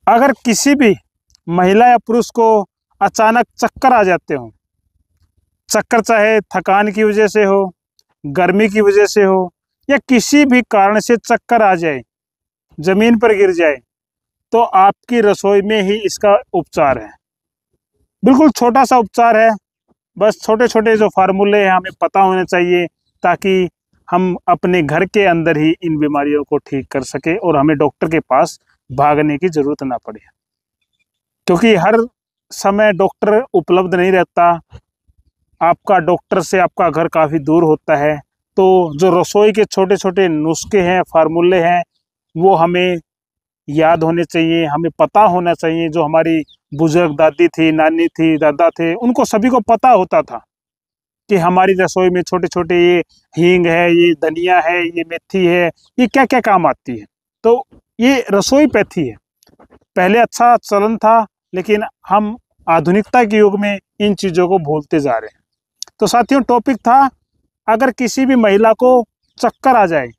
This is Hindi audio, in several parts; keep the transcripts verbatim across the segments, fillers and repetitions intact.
अगर किसी भी महिला या पुरुष को अचानक चक्कर आ जाते हो, चक्कर चाहे थकान की वजह से हो, गर्मी की वजह से हो, या किसी भी कारण से चक्कर आ जाए, जमीन पर गिर जाए, तो आपकी रसोई में ही इसका उपचार है। बिल्कुल छोटा सा उपचार है, बस छोटे छोटे जो फार्मूले हैं हमें पता होने चाहिए ताकि हम अपने घर के अंदर ही इन बीमारियों को ठीक कर सके और हमें डॉक्टर के पास भागने की ज़रूरत ना पड़े, क्योंकि हर समय डॉक्टर उपलब्ध नहीं रहता। आपका डॉक्टर से आपका घर काफ़ी दूर होता है, तो जो रसोई के छोटे छोटे नुस्खे हैं, फार्मूले हैं, वो हमें याद होने चाहिए, हमें पता होना चाहिए। जो हमारी बुजुर्ग दादी थी, नानी थी, दादा थे, उनको सभी को पता होता था कि हमारी रसोई में छोटे छोटे ये हींग है, ये धनिया है, ये मेथी है, ये क्या क्या काम आती है। तो ये रसोई पैथी है। पहले अच्छा चलन था, लेकिन हम आधुनिकता के युग में इन चीज़ों को भूलते जा रहे हैं। तो साथियों, टॉपिक था, अगर किसी भी महिला को चक्कर आ जाए,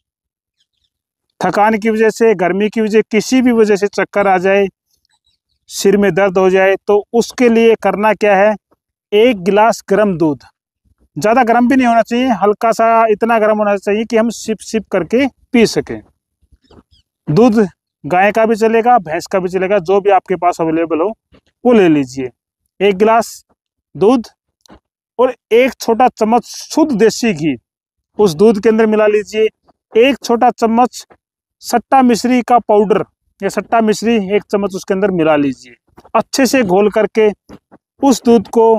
थकान की वजह से, गर्मी की वजह, किसी भी वजह से चक्कर आ जाए, सिर में दर्द हो जाए, तो उसके लिए करना क्या है, एक गिलास गर्म दूध, ज़्यादा गर्म भी नहीं होना चाहिए, हल्का सा इतना गर्म होना चाहिए कि हम सिप सिप करके पी सकें। दूध गाय का भी चलेगा, भैंस का भी चलेगा, जो भी आपके पास अवेलेबल हो वो ले लीजिए। एक गिलास दूध और एक छोटा चम्मच शुद्ध देसी घी उस दूध के अंदर मिला लीजिए। एक छोटा चम्मच सट्टा मिश्री का पाउडर या सट्टा मिश्री एक चम्मच उसके अंदर मिला लीजिए। अच्छे से घोल करके उस दूध को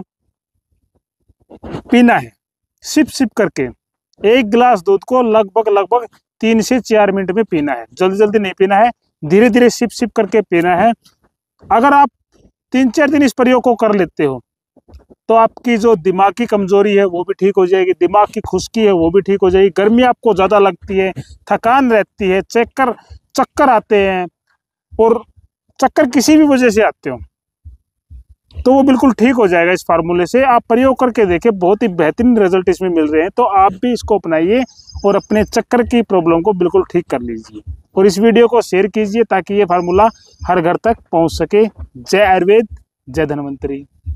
पीना है, सिप सिप करके। एक गिलास दूध को लगभग लगभग तीन से चार मिनट में पीना है, जल्दी जल्दी नहीं पीना है, धीरे धीरे सिप सिप करके पीना है। अगर आप तीन चार दिन इस प्रयोग को कर लेते हो तो आपकी जो दिमाग की कमजोरी है वो भी ठीक हो जाएगी, दिमाग की खुश्की है वो भी ठीक हो जाएगी, गर्मी आपको ज़्यादा लगती है, थकान रहती है, चक्कर चक्कर आते हैं, और चक्कर किसी भी वजह से आते हो तो वो बिल्कुल ठीक हो जाएगा। इस फार्मूले से आप प्रयोग करके देखें, बहुत ही बेहतरीन रिजल्ट इसमें मिल रहे हैं। तो आप भी इसको अपनाइए और अपने चक्कर की प्रॉब्लम को बिल्कुल ठीक कर लीजिए, और इस वीडियो को शेयर कीजिए ताकि ये फार्मूला हर घर तक पहुंच सके। जय आयुर्वेद, जय धन्वंतरी।